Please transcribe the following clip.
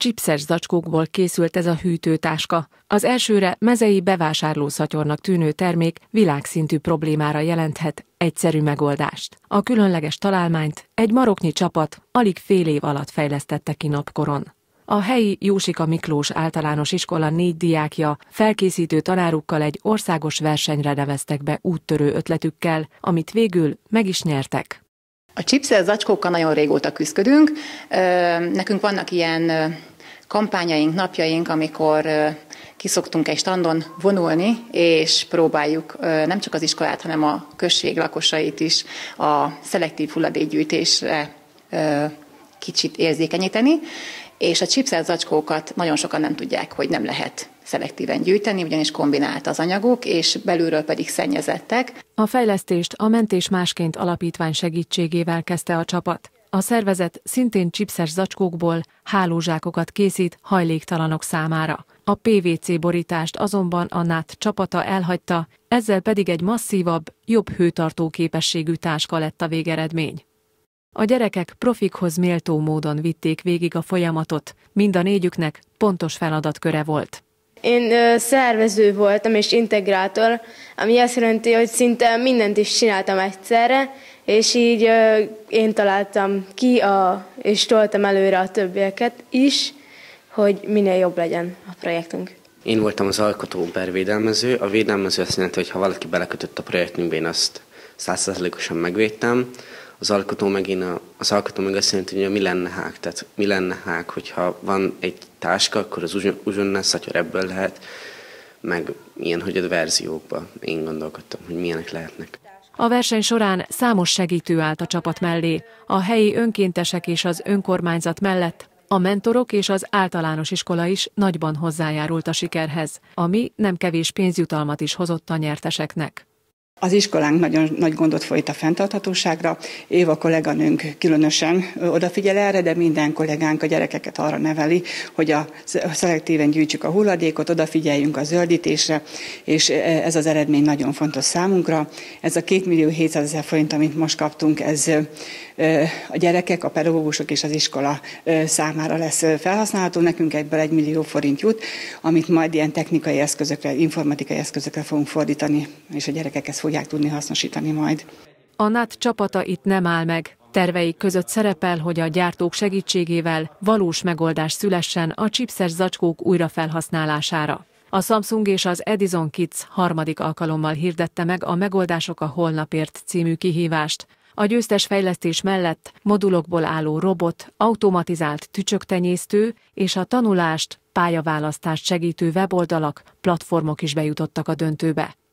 Chipses zacskókból készült ez a hűtőtáska. Az elsőre mezei bevásárlószatyornak tűnő termék világszintű problémára jelenthet egyszerű megoldást. A különleges találmányt egy maroknyi csapat alig fél év alatt fejlesztette ki napkoron. A helyi Jósika Miklós általános iskola 4 diákja felkészítő tanárukkal egy országos versenyre neveztek be úttörő ötletükkel, amit végül meg is nyertek. A Chipses zacskókkal nagyon régóta küzdködünk. Nekünk vannak ilyen kampányaink, napjaink, amikor kiszoktunk egy standon vonulni, és próbáljuk nem csak az iskolát, hanem a község lakosait is a szelektív hulladékgyűjtésre kicsit érzékenyíteni, és a Chipses zacskókat nagyon sokan nem tudják, hogy nem lehet szelektíven gyűjteni, ugyanis kombinált az anyagok, és belülről pedig szennyezettek. A fejlesztést a Mentés Másként alapítvány segítségével kezdte a csapat. A szervezet szintén chipses zacskókból hálózsákokat készít hajléktalanok számára. A PVC borítást azonban a NAT csapata elhagyta, ezzel pedig egy masszívabb, jobb hőtartó képességű táska lett a végeredmény. A gyerekek profikhoz méltó módon vitték végig a folyamatot, mind a 4-üknek pontos feladatköre volt. Én szervező voltam és integrátor, ami azt jelenti, hogy szinte mindent is csináltam egyszerre, és így én találtam ki és toltam előre a többieket is, hogy minél jobb legyen a projektünk. Én voltam az alkotó per védelmező. A védelmező azt jelenti, hogy ha valaki belekötött a projektünkbe, én azt 100%-osan megvédtem. Az alkotó meg azt jelenti, hogy mi lenne hák. Tehát mi lenne hák, hogyha van egy táska, akkor az uzsonna szatyor ebből lehet, meg ilyen, hogy a verziókban én gondolkodtam, hogy milyenek lehetnek. A verseny során számos segítő állt a csapat mellé, a helyi önkéntesek és az önkormányzat mellett a mentorok és az általános iskola is nagyban hozzájárult a sikerhez, ami nem kevés pénzjutalmat is hozott a nyerteseknek. Az iskolánk nagyon nagy gondot folyt a fenntarthatóságra. Éva kolléganőnk különösen odafigyel erre, de minden kollégánk a gyerekeket arra neveli, hogy szelektíven gyűjtsük a hulladékot, odafigyeljünk a zöldítésre, és ez az eredmény nagyon fontos számunkra. Ez a 2.700.000 forint, amit most kaptunk, ez a gyerekek, a pedagógusok és az iskola számára lesz felhasználható. Nekünk ebből 1 millió forint jut, amit majd ilyen technikai eszközökre, informatikai eszközökre fogunk fordítani, és a gyerekek ezt fogják tudni hasznosítani majd. A NAT csapata itt nem áll meg. Terveik között szerepel, hogy a gyártók segítségével valós megoldás szülessen a chipses zacskók újrafelhasználására. A Samsung és az Edison Kids harmadik alkalommal hirdette meg a Megoldások a holnapért című kihívást. A győztes fejlesztés mellett modulokból álló robot, automatizált tücsöktenyésztő és a tanulást, pályaválasztást segítő weboldalak, platformok is bejutottak a döntőbe.